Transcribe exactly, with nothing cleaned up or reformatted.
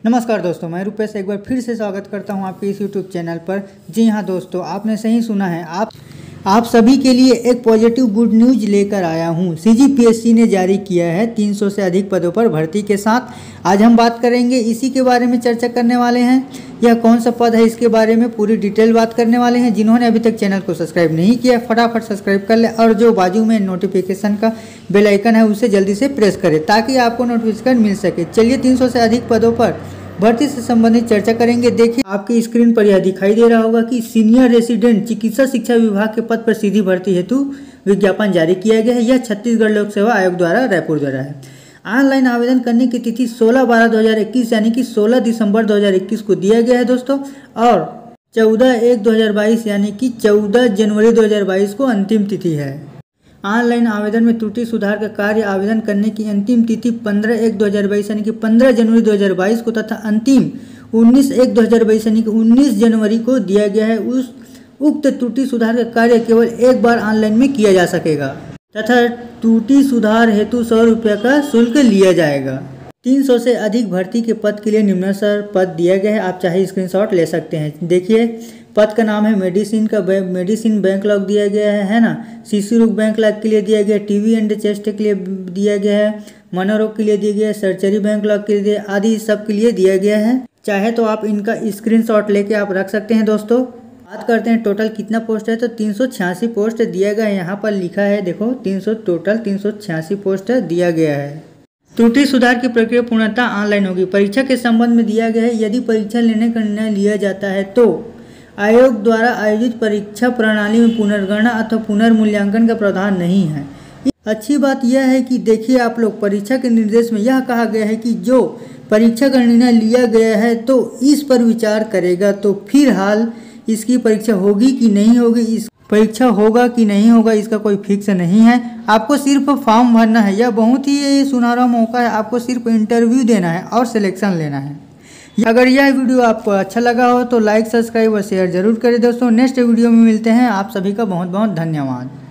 नमस्कार दोस्तों, मैं रुपेश एक बार फिर से स्वागत करता हूं आपके इस यूट्यूब चैनल पर। जी हां दोस्तों, आपने सही सुना है। आप आप सभी के लिए एक पॉजिटिव गुड न्यूज लेकर आया हूं। सीजीपीएससी ने जारी किया है तीन सौ से अधिक पदों पर भर्ती के साथ। आज हम बात करेंगे, इसी के बारे में चर्चा करने वाले हैं। यह कौन सा पद है, इसके बारे में पूरी डिटेल बात करने वाले हैं। जिन्होंने अभी तक चैनल को सब्सक्राइब नहीं किया, फटाफट सब्सक्राइब कर ले और जो बाजू में नोटिफिकेशन का बेल आइकन है उसे जल्दी से प्रेस करें ताकि आपको नोटिफिकेशन मिल सके। चलिए तीन सौ से अधिक पदों पर भर्ती से संबंधित चर्चा करेंगे। देखिए, आपकी स्क्रीन पर यह दिखाई दे रहा होगा कि सीनियर रेसिडेंट चिकित्सा शिक्षा विभाग के पद पर सीधी भर्ती हेतु विज्ञापन जारी किया गया है। यह छत्तीसगढ़ लोक सेवा आयोग द्वारा रायपुर द्वारा है। ऑनलाइन आवेदन करने की तिथि सोलह बारह दो हज़ार इक्कीस यानी कि सोलह दिसंबर दो हज़ार इक्कीस को दिया गया है दोस्तों, और चौदह एक दो हज़ार बाईस यानी कि चौदह जनवरी दो हज़ार बाईस को अंतिम तिथि है। ऑनलाइन आवेदन में त्रुटि सुधार का कार्य आवेदन करने की अंतिम तिथि पंद्रह एक दो हज़ार बाईस यानी कि पंद्रह जनवरी दो हज़ार बाईस को तथा अंतिम उन्नीस एक दो हज़ार बाईस यानी कि उन्नीस जनवरी को दिया गया है। उस उक्त त्रुटि सुधार का कार्य केवल एक बार ऑनलाइन में किया जा सकेगा तथा त्रुटि सुधार हेतु सौ रुपये का शुल्क लिया जाएगा। तीन सौ से अधिक भर्ती के पद के लिए निम्नानुसार पद दिया गया है। आप चाहे स्क्रीनशॉट ले सकते हैं। देखिए, पद का नाम है मेडिसिन का मेडिसिन बैंकलॉग दिया गया है है ना। शिशु रोग बैंकलॉग के लिए दिया गया है। टीवी एंड चेस्ट के लिए दिया गया है। मनोरोग के लिए दिया गया है। सर्जरी बैंकलॉग के लिए आदि सब के लिए दिया गया है। चाहे तो आप इनका स्क्रीनशॉट लेके आप रख सकते हैं। दोस्तों, बात करते हैं टोटल कितना पोस्ट है, तो तीन सौ छियासी पोस्ट दिया गया है। यहाँ पर लिखा है, देखो, तीन सौ टोटल तीन सौ छियासी पोस्ट दिया गया है। त्रुटि सुधार की प्रक्रिया पूर्णतः ऑनलाइन होगी। परीक्षा के संबंध में दिया गया है, यदि परीक्षा लेने का निर्णय लिया जाता है तो आयोग द्वारा आयोजित परीक्षा प्रणाली में पुनर्गणना अथवा पुनर्मूल्यांकन का प्रावधान नहीं है। अच्छी बात यह है कि देखिए आप लोग, परीक्षा के निर्देश में यह कहा गया है कि जो परीक्षा का निर्णय लिया गया है तो इस पर विचार करेगा। तो फिलहाल इसकी परीक्षा होगी कि नहीं होगी, इस परीक्षा होगा कि नहीं होगा, इसका कोई फिक्स नहीं है। आपको सिर्फ फॉर्म भरना है। यह बहुत ही सुनहरा मौका है। आपको सिर्फ इंटरव्यू देना है और सिलेक्शन लेना है। अगर यह वीडियो आपको अच्छा लगा हो तो लाइक, सब्सक्राइब और शेयर जरूर करें दोस्तों। नेक्स्ट वीडियो में मिलते हैं। आप सभी का बहुत बहुत धन्यवाद।